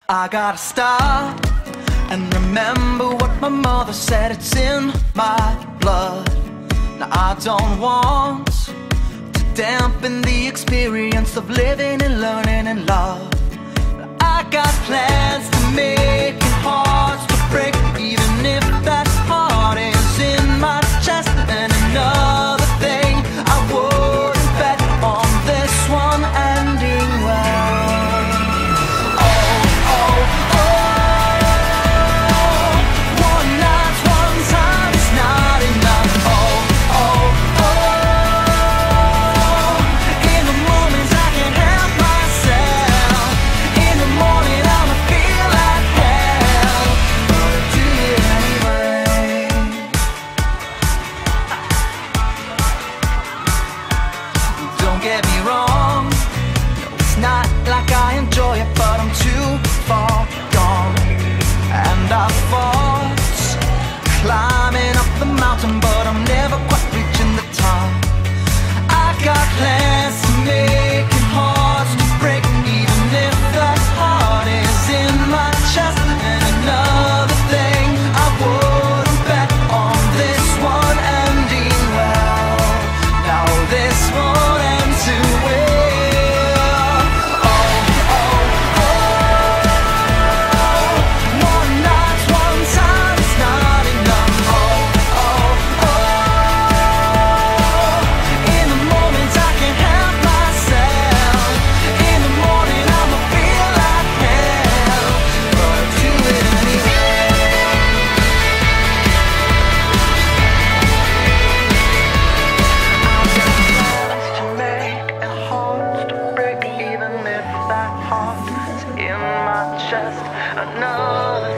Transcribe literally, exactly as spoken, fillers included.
I gotta stop and remember what my mother said, it's in my blood. Now I don't want to dampen the experience of living and learning and love. I got plans to make and hearts to break, even if that heart is in my chest. And another thing, I wouldn't bet on this one ending well. Climbing up the mountain, but I'm never quite reaching the top. I got plans to make and hearts to break, even if that heart is in my chest. And another thing, I wouldn't bet on this one ending well. Now this won't end too well. Oh, oh, oh. One night, one time is not enough. In my chest, another